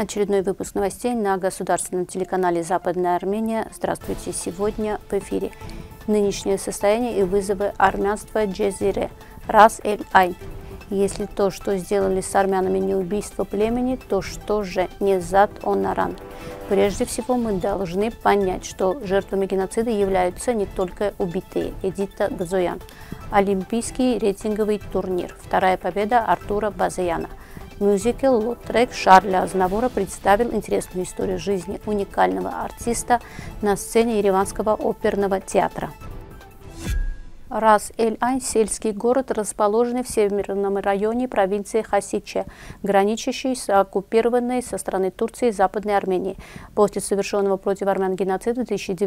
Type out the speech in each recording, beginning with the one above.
Очередной выпуск новостей на государственном телеканале «Западная Армения». Здравствуйте! Сегодня в эфире нынешнее состояние и вызовы армянства Джезире, Рас-эль-Айн. Если то, что сделали с армянами, не убийство племени, то что же Незат Онаран? Прежде всего, мы должны понять, что жертвами геноцида являются не только убитые. Эдита Гзоян. Олимпийский рейтинговый турнир. Вторая победа Артура Базаяна. Мюзикл «Лотрек» Шарля Азнавура представил интересную историю жизни уникального артиста на сцене Ереванского оперного театра. Рас-эль-Айн – сельский город, расположенный в северном районе провинции Хасиче, граничащий с оккупированной со стороны Турции Западной Армении. После совершенного против армян геноцида в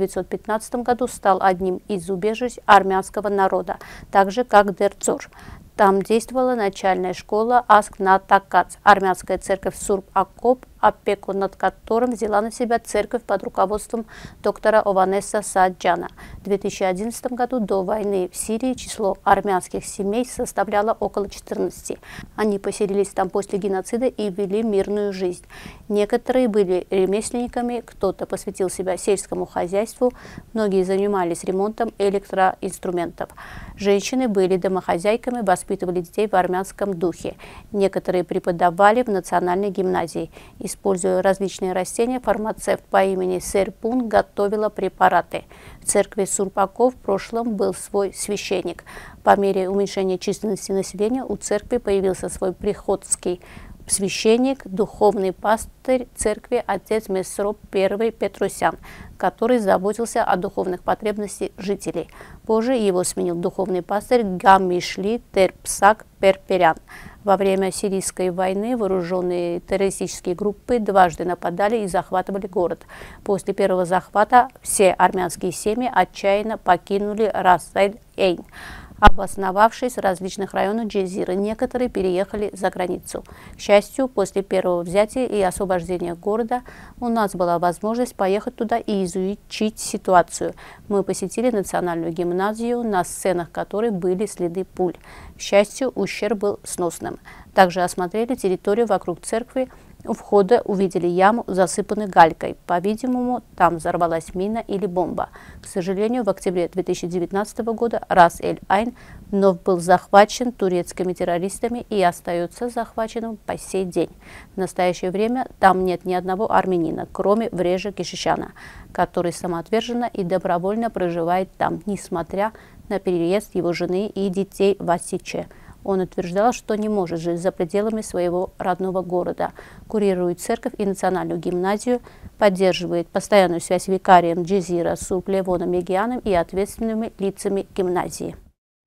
1915 году стал одним из убежищ армянского народа, так же как Дерцор. Там действовала начальная школа Аск-Натакац, армянская церковь Сурб-Акоп, опеку над которым взяла на себя церковь под руководством доктора Ованеса Сааджана. В 2011 году до войны в Сирии число армянских семей составляло около 14. Они поселились там после геноцида и вели мирную жизнь. Некоторые были ремесленниками, кто-то посвятил себя сельскому хозяйству, многие занимались ремонтом электроинструментов. Женщины были домохозяйками, воспитывали детей в армянском духе. Некоторые преподавали в национальной гимназии. Используя различные растения, фармацевт по имени Серпун готовила препараты. В церкви Сурпаков в прошлом был свой священник. По мере уменьшения численности населения у церкви появился свой приходский священник, духовный пастырь церкви отец Месроп I Петросян, который заботился о духовных потребностях жителей. Позже его сменил духовный пастырь Гамишли Терпсак Перперян. Во время сирийской войны вооруженные террористические группы дважды нападали и захватывали город. После первого захвата все армянские семьи отчаянно покинули Рас-эль-Айн, обосновавшись в различных районах Джезиры. Некоторые переехали за границу. К счастью, после первого взятия и освобождения города у нас была возможность поехать туда и изучить ситуацию. Мы посетили национальную гимназию, на сценах которой были следы пуль. К счастью, ущерб был сносным. Также осмотрели территорию вокруг церкви. У входа увидели яму, засыпанную галькой. По-видимому, там взорвалась мина или бомба. К сожалению, в октябре 2019 года Рас-эль-Айн вновь был захвачен турецкими террористами и остается захваченным по сей день. В настоящее время там нет ни одного армянина, кроме Врежа Кишишяна, который самоотверженно и добровольно проживает там, несмотря на переезд его жены и детей в Асиче. Он утверждал, что не может жить за пределами своего родного города, курирует церковь и национальную гимназию, поддерживает постоянную связь с викарием Джезира Сурб Левоном Мегианом и ответственными лицами гимназии.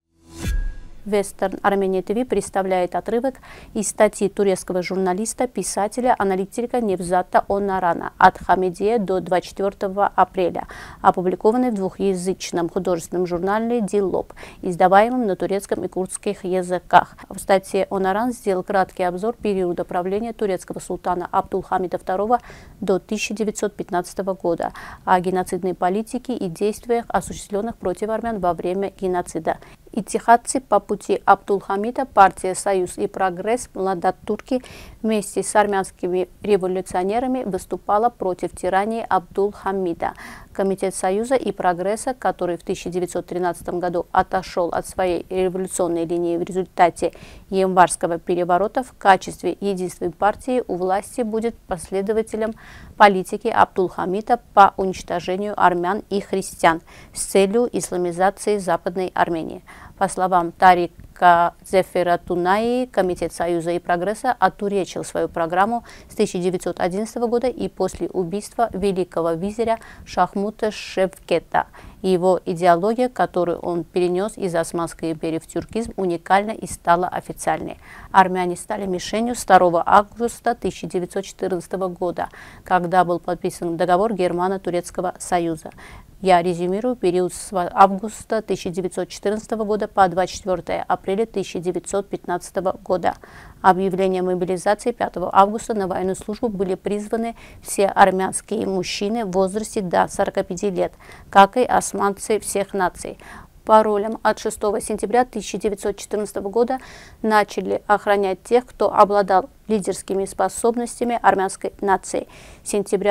Вестерн Армения ТВ представляет отрывок из статьи турецкого журналиста, писателя, аналитика Невзата Онарана от Хамидия до 24 апреля, опубликованной в двухязычном художественном журнале «Дилоб», издаваемом на турецком и курдских языках. В статье Онаран сделал краткий обзор периода правления турецкого султана Абдулхамида II до 1915 года, о геноцидной политике и действиях, осуществленных против армян во время геноцида. Иттихадцы по пути Абдулхамида, партия «Союз и прогресс», Младатурки вместе с армянскими революционерами выступала против тирании Абдулхамида. Комитет Союза и прогресса, который в 1913 году отошел от своей революционной линии в результате январского переворота, в качестве единственной партии у власти будет последователем политики Абдулхамида по уничтожению армян и христиан с целью исламизации Западной Армении. По словам Тарика Зефератунаи, Комитет Союза и прогресса отуречил свою программу с 1911 года и после убийства великого визиря Шахмута Шевкета. Его идеология, которую он перенес из Османской империи в тюркизм, уникальна и стала официальной. Армяне стали мишенью 2 августа 1914 года, когда был подписан договор Германо-Турецкого союза. Я резюмирую период с августа 1914 года по 24 апреля 1915 года. Объявлением мобилизации 5 августа на военную службу были призваны все армянские мужчины в возрасте до 45 лет, как и османцы всех наций. паролем от 6 сентября 1914 года начали охранять тех, кто обладал лидерскими способностями армянской нации. С сентября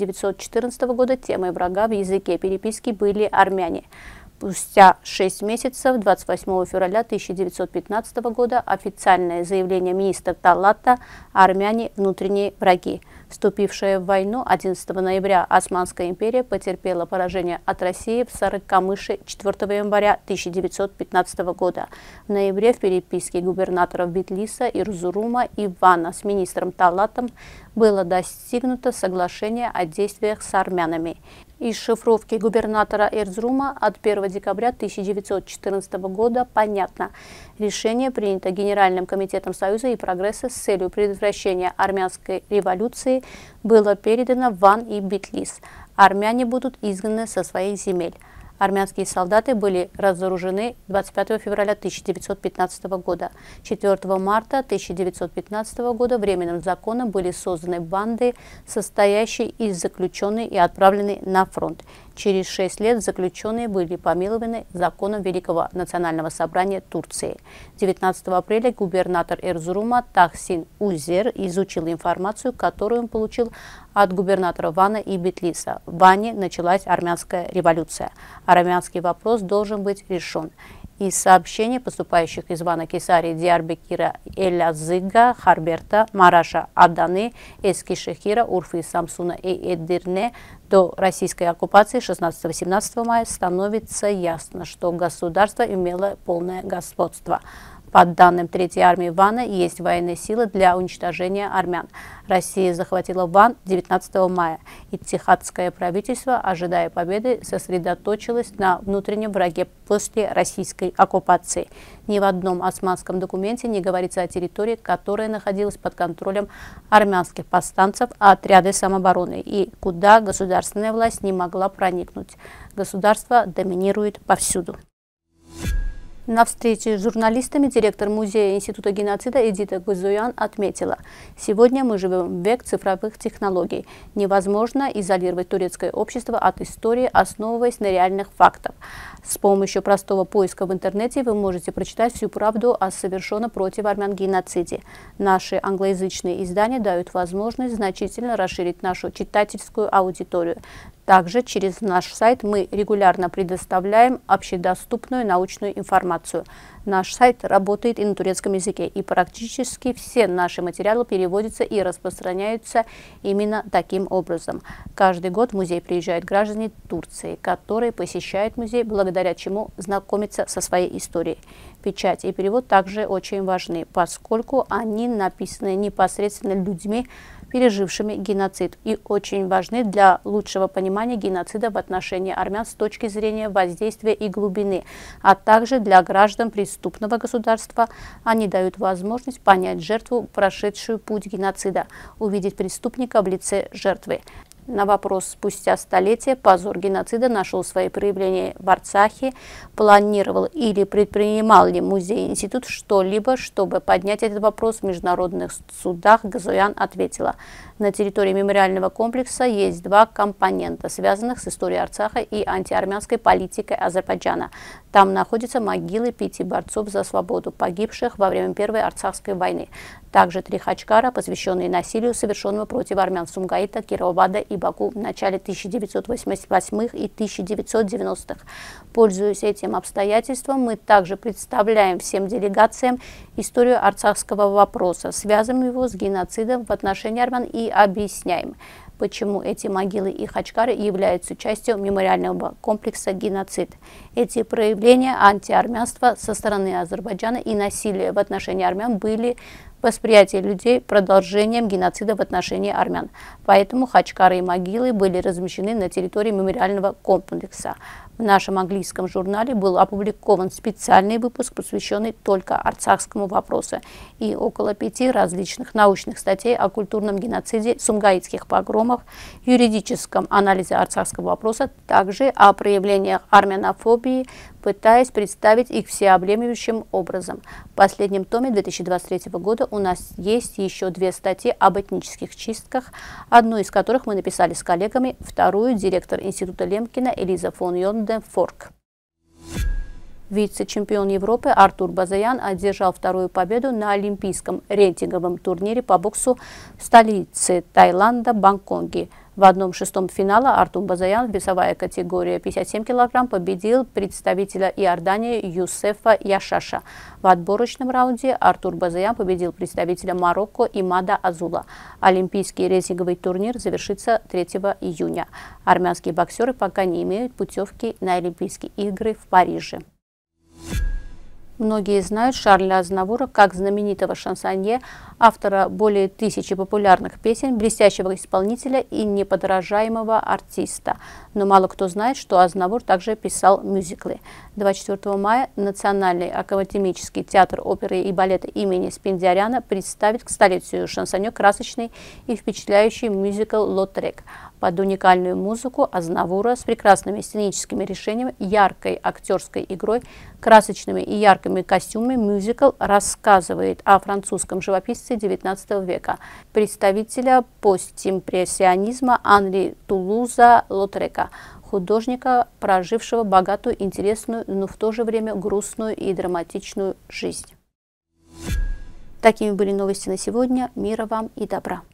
1914 года темой врага в языке переписки были армяне. Спустя 6 месяцев, 28 февраля 1915 года, официальное заявление министра Талата «Армяне – внутренние враги». Вступившая в войну 11 ноября Османская империя потерпела поражение от России в Сарыкамыше 4 января 1915 года. В ноябре в переписке губернаторов Битлиса, Эрзурума и Вана с министром Талатом было достигнуто соглашение о действиях с армянами. Из шифровки губернатора Эрзурума от 1 декабря 1914 года понятно. Решение принято Генеральным комитетом Союза и Прогресса с целью предотвращения армянской революции было передано в Ван и Битлис. Армяне будут изгнаны со своих земель. Армянские солдаты были разоружены 25 февраля 1915 года. 4 марта 1915 года временным законом были созданы банды, состоящие из заключенных и отправлены на фронт. Через 6 лет заключенные были помилованы законом Великого национального собрания Турции. 19 апреля губернатор Эрзурума Тахсин Узер изучил информацию, которую он получил от губернатора Вана и Битлиса. В Ване началась армянская революция. Армянский вопрос должен быть решен. Из сообщений, поступающих из Вана, Кесарии, Диарбекира, Элязыга, Харберта, Мараша, Аданы, Эскишехира, Урфы, Самсуна и Эдирне до российской оккупации 16-17 мая становится ясно, что государство имело полное господство. По данным Третьей армии Вана, есть военные силы для уничтожения армян. Россия захватила Ван 19 мая. Иттихадское правительство, ожидая победы, сосредоточилось на внутреннем враге после российской оккупации. Ни в одном османском документе не говорится о территории, которая находилась под контролем армянских повстанцев, отряды самообороны, и куда государственная власть не могла проникнуть. Государство доминирует повсюду. На встрече с журналистами директор Музея Института геноцида Эдита Гузоян отметила: «Сегодня мы живем в век цифровых технологий. Невозможно изолировать турецкое общество от истории, основываясь на реальных фактах. С помощью простого поиска в интернете вы можете прочитать всю правду о совершенном против армян геноциде. Наши англоязычные издания дают возможность значительно расширить нашу читательскую аудиторию. Также через наш сайт мы регулярно предоставляем общедоступную научную информацию. Наш сайт работает и на турецком языке, и практически все наши материалы переводятся и распространяются именно таким образом. Каждый год в музей приезжают граждане Турции, которые посещают музей, благодаря чему знакомятся со своей историей. Печать и перевод также очень важны, поскольку они написаны непосредственно людьми, пережившими геноцид, и очень важны для лучшего понимания геноцида в отношении армян с точки зрения воздействия и глубины, а также для граждан преступного государства. Они дают возможность понять жертву, прошедшую путь геноцида, увидеть преступника в лице жертвы. На вопрос спустя столетия позор геноцида нашел свои проявления в Арцахе, планировал или предпринимал ли музей-институт что-либо, чтобы поднять этот вопрос в международных судах, Гузоян ответила: на территории мемориального комплекса есть два компонента, связанных с историей Арцаха и антиармянской политикой Азербайджана. Там находятся могилы 5 борцов за свободу, погибших во время Первой Арцахской войны. Также 3 хачкара, посвященные насилию, совершенному против армян Сумгаита, Кировада и Баку в начале 1988-х и 1990-х. Пользуясь этим обстоятельством, мы также представляем всем делегациям историю арцахского вопроса, связываем его с геноцидом в отношении армян и объясняем, почему эти могилы и хачкары являются частью мемориального комплекса «Геноцид». Эти проявления антиармянства со стороны Азербайджана и насилия в отношении армян были восприятие людей продолжением геноцида в отношении армян. Поэтому хачкары и могилы были размещены на территории мемориального комплекса. В нашем английском журнале был опубликован специальный выпуск, посвященный только арцахскому вопросу, и около 5 различных научных статей о культурном геноциде, сумгаитских погромах, юридическом анализе арцахского вопроса, также о проявлениях армянофобии, пытаясь представить их всеобъемлющим образом. В последнем томе 2023 года у нас есть еще 2 статьи об этнических чистках, одну из которых мы написали с коллегами, вторую директор Института Лемкина Элиза фон Йонденфорк. Вице-чемпион Европы Артур Базаян одержал вторую победу на олимпийском рейтинговом турнире по боксу в столице Таиланда Бангкоке. В 1/6 финала Артур Базаян в весовой категории 57 кг победил представителя Иордании Юсефа Яшаша. В отборочном раунде Артур Базаян победил представителя Марокко Имада Азула. Олимпийский рейтинговый турнир завершится 3 июня. Армянские боксеры пока не имеют путевки на Олимпийские игры в Париже. Многие знают Шарля Азнавура как знаменитого шансонье, автора более 1000 популярных песен, блестящего исполнителя и неподражаемого артиста. Но мало кто знает, что Азнавур также писал мюзиклы. 24 мая Национальный академический театр оперы и балета имени Спендиаряна представит к столетию шансонье красочный и впечатляющий мюзикл «Лотрек». Под уникальную музыку Азнавура с прекрасными сценическими решениями, яркой актерской игрой, красочными и яркими костюмами мюзикл рассказывает о французском живописце XIX века, представителя постимпрессионизма Анри Тулуза Лотрека, художника, прожившего богатую, интересную, но в то же время грустную и драматичную жизнь. Такими были новости на сегодня. Мира вам и добра.